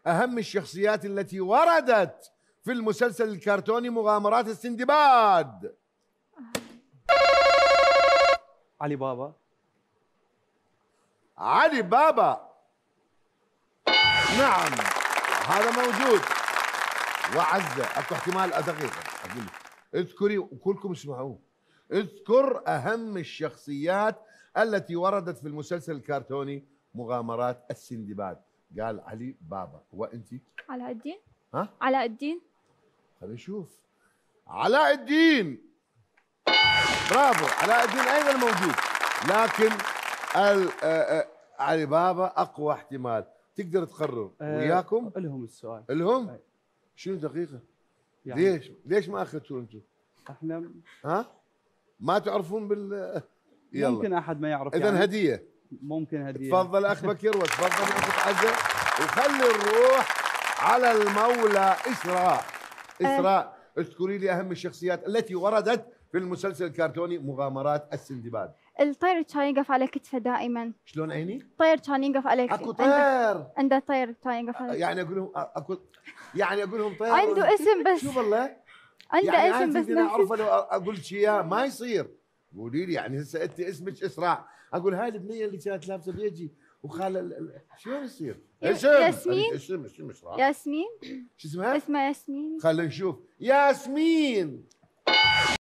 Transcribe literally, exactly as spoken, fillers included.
أهم الشخصيات التي وردت في المسلسل الكرتوني مغامرات السندباد؟ علي بابا. علي بابا، نعم هذا موجود. وعزة، اكو احتمال دقيقة اقول لك اذكري وكلكم اسمعوه. اذكر أهم الشخصيات التي وردت في المسلسل الكرتوني مغامرات السندباد. قال علي بابا. وانت؟ علاء الدين. ها؟ علاء الدين. خلينا نشوف. علاء الدين، برافو، علاء الدين ايضا موجود، لكن علي بابا اقوى احتمال. تقدر تقرر أه وياكم؟ لهم السؤال. لهم؟ أي. شنو دقيقة؟ يعني ليش؟ ليش ما اخذتوا انتم؟ احنا ها؟ ما تعرفون بال يلا. ممكن احد ما يعرف. اذا يعني هدية. ممكن هدية. تفضل اخ بكر وتفضل اخت عزة، وخلي نروح على المولى اسراء. اسراء، اذكري لي اهم الشخصيات التي وردت في المسلسل الكرتوني مغامرات السندباد. الطير كان يقف على كتفه دائما. شلون عيني؟ طير كان يقف على اكو طير. عنده طير كان يقف على. يعني اقول لهم اكو، يعني اقول لهم طير. عنده اسم بس. شوف والله عنده يعني اسم بس. انا اعرف لو اقول لك اياه ما يصير. قولي لي يعني هسه انت اسمك اسراء، اقول هاي البنيه اللي كانت لابسه بيجي وخال شلون يصير؟ اسم ياسمين. اسم اسم اسراء. ياسمين. شو اسمها؟ اسمها ياسمين. خلينا نشوف. ياسمين،